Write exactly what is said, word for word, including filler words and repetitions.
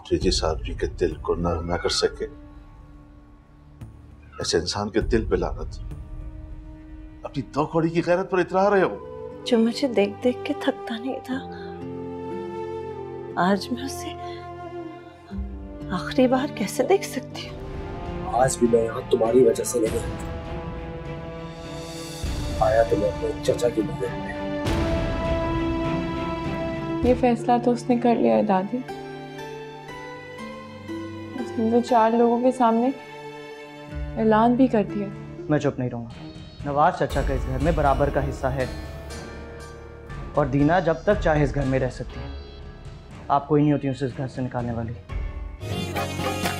आफरीदी साहब के दिल को नर्म ना कर सके, ऐसे इंसान के दिल पे लानत। अपनी दो कौड़ी की गैरत पर इतरा रहे हो। जो मुझे देख देख के थकता नहीं था, आज मैं उसे आखिरी बार कैसे देख सकती हूँ? आज भी मैं यहाँ तुम्हारी वजह से नहीं आया, तो मैं अपने चचा की मदद में। ये फैसला तो उसने कर लिया है दादी। उसने तो चार लोगों के सामने ऐलान भी कर दिया। मैं चुप नहीं रहूंगा। नवाज चाचा का इस घर में बराबर का हिस्सा है और दीना जब तक चाहे इस घर में रह सकती है। आप कोई नहीं होती उसे इस घर से निकालने वाली।